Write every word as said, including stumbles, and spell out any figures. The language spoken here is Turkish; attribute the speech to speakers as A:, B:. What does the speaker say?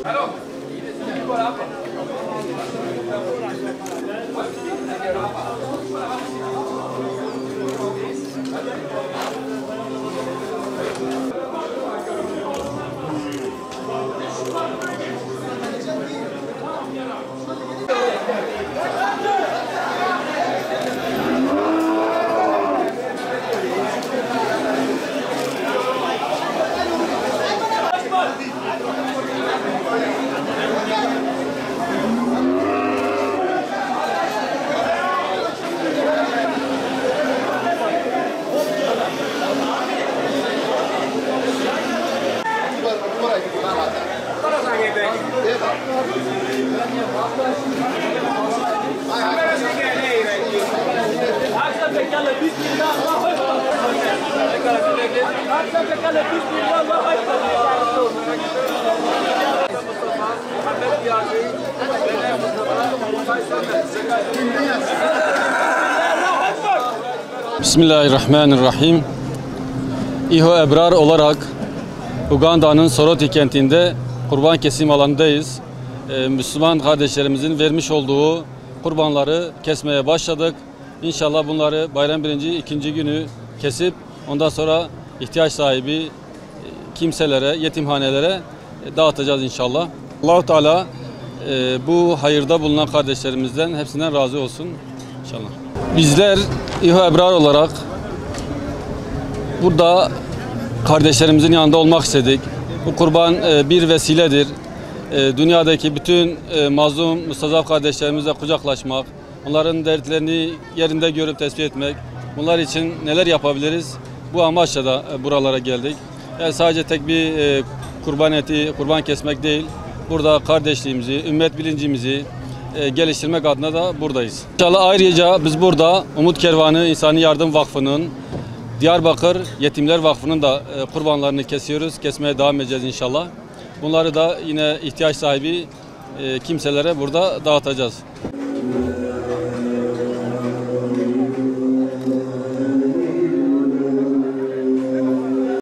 A: Bismillahirrahmanirrahim. İHO Ebrar olarak Uganda'nın Soroti kentinde kurban kesim alanındayız. Ee, Müslüman kardeşlerimizin vermiş olduğu kurbanları kesmeye başladık. İnşallah bunları bayram birinci, ikinci günü kesip ondan sonra ihtiyaç sahibi kimselere, yetimhanelere dağıtacağız inşallah. Allah-u Teala e, bu hayırda bulunan kardeşlerimizden hepsinden razı olsun inşallah. Bizler İHO Ebrar olarak burada kardeşlerimizin yanında olmak istedik. Bu kurban e, bir vesiledir. E, dünyadaki bütün e, mazlum, mustazaf kardeşlerimizle kucaklaşmak, onların dertlerini yerinde görüp tespit etmek, bunlar için neler yapabiliriz? Bu amaçla da e, buralara geldik. Yani sadece tek bir e, kurban eti, kurban kesmek değil, burada kardeşliğimizi, ümmet bilincimizi e, geliştirmek adına da buradayız. İnşallah ayrıca biz burada Umut Kervanı İnsani Yardım Vakfı'nın, Diyarbakır Yetimler Vakfı'nın da e, kurbanlarını kesiyoruz. Kesmeye devam edeceğiz inşallah. Bunları da yine ihtiyaç sahibi e, kimselere burada dağıtacağız.